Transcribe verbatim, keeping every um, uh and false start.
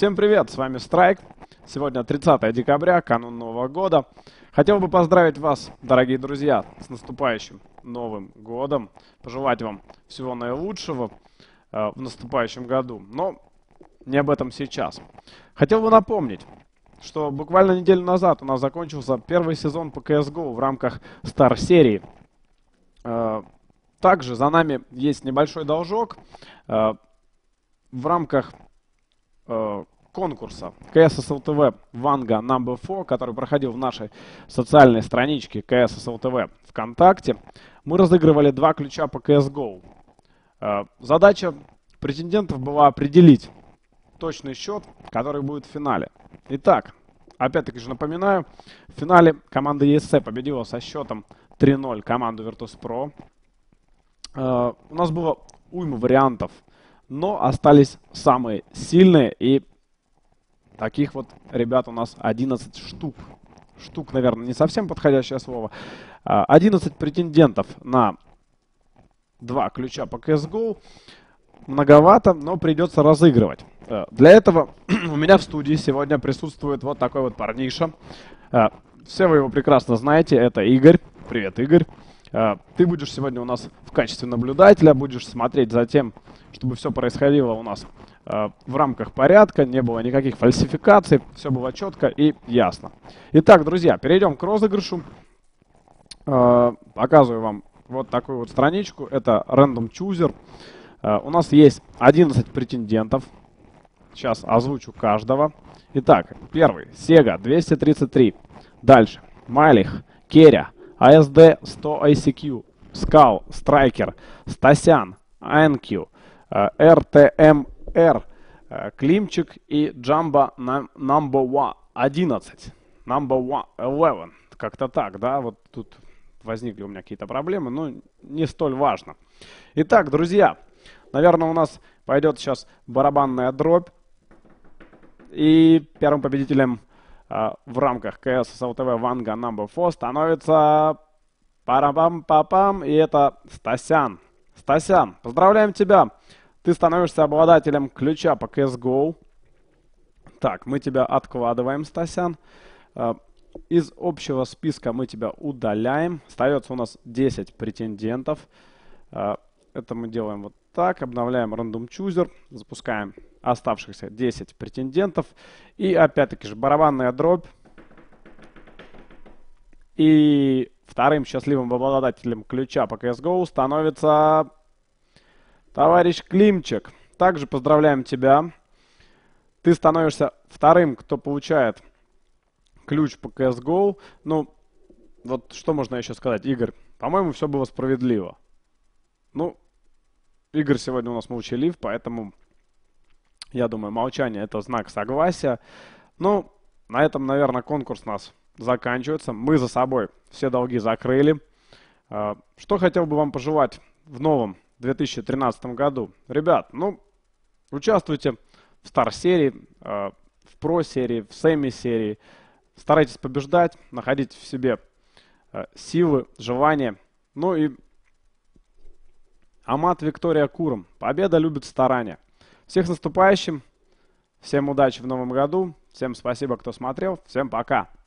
Всем привет, с вами Страйк. Сегодня тридцатое декабря, канун Нового года. Хотел бы поздравить вас, дорогие друзья, с наступающим Новым годом. Пожелать вам всего наилучшего э, в наступающем году. Но не об этом сейчас. Хотел бы напомнить, что буквально неделю назад у нас закончился первый сезон по си эс го в рамках Стар-серии. Э, также за нами есть небольшой должок э, в рамках э, конкурса си эс эс эл ти ви Ванга номер четыре, который проходил в нашей социальной страничке си эс эс эл ти ви ВКонтакте. Мы разыгрывали два ключа по си эс го. Э, задача претендентов была определить точный счет, который будет в финале. Итак, опять-таки же напоминаю, в финале команда и эс си победила со счетом три ноль команду Virtus.pro. Uh, у нас было уйма вариантов, но остались самые сильные, и таких вот ребят у нас одиннадцать штук. Штук, наверное, не совсем подходящее слово. Uh, одиннадцать претендентов на два ключа по си эс го. Многовато, но придется разыгрывать. Uh, для этого у меня в студии сегодня присутствует вот такой вот парниша. Uh, все вы его прекрасно знаете, это Игорь. Привет, Игорь. Uh, ты будешь сегодня у нас в качестве наблюдателя, будешь смотреть за тем, чтобы все происходило у нас uh, в рамках порядка, не было никаких фальсификаций, все было четко и ясно. Итак, друзья, перейдем к розыгрышу. Uh, показываю вам вот такую вот страничку, это Random Chooser. Uh, у нас есть одиннадцать претендентов, сейчас озвучу каждого. Итак, первый, Sega двести тридцать три, дальше, Малих, Керя, эй эс ди сто эй си кью, Скал, Страйкер, Стасян, эй эн кью, эр тэ эм эр, Климчик и Джамбо номер одиннадцать. номер одиннадцать. Как-то так, да? Вот тут возникли у меня какие-то проблемы, но не столь важно. Итак, друзья, наверное, у нас пойдет сейчас барабанная дробь. И первым победителем в рамках си эс эс эл ти ви Ванга номер четыре становится парам-пам-пам, и это Стасян. Стасян, поздравляем тебя! Ты становишься обладателем ключа по си эс го. Так, мы тебя откладываем, Стасян. Из общего списка мы тебя удаляем. Остается у нас десять претендентов. Это мы делаем вот так. Обновляем Random Chooser. Запускаем оставшихся десять претендентов. И опять-таки же барабанная дробь. И вторым счастливым обладателем ключа по си эс го становится товарищ Климчик. Также поздравляем тебя. Ты становишься вторым, кто получает ключ по си эс го. Ну, вот что можно еще сказать, Игорь? По-моему, все было справедливо. Ну, Игорь сегодня у нас молчалив, поэтому, я думаю, молчание — это знак согласия. Ну, на этом, наверное, конкурс у нас заканчивается. Мы за собой все долги закрыли. Что хотел бы вам пожелать в новом две тысячи тринадцатом году? Ребят, ну, участвуйте в Стар-серии, в Про-серии, в Семи-серии. Старайтесь побеждать, находите в себе силы, желания. Ну и Амат Виктория Куром. Победа любит старания. Всех с наступающим. Всем удачи в новом году. Всем спасибо, кто смотрел. Всем пока.